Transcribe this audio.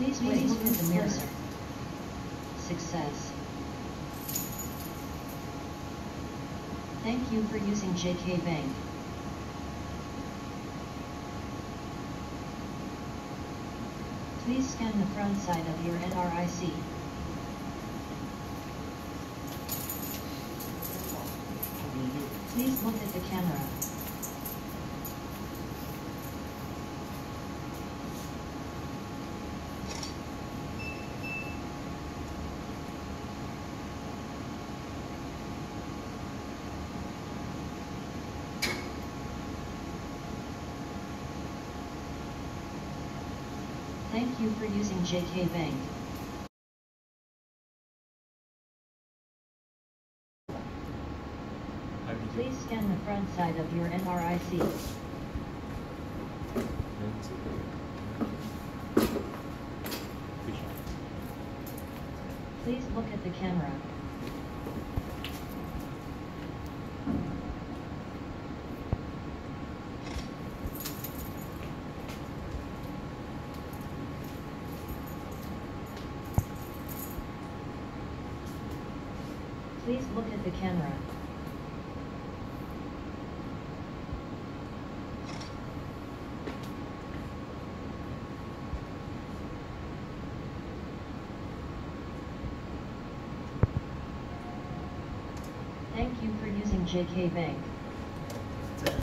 Please wait, look at the mirror. Success. Thank you for using JK Bank. Please scan the front side of your NRIC. Please look at the camera. Thank you for using JK Bank. Please scan the front side of your NRIC. Please look at the camera. Please look at the camera. Thank you for using JK Bank.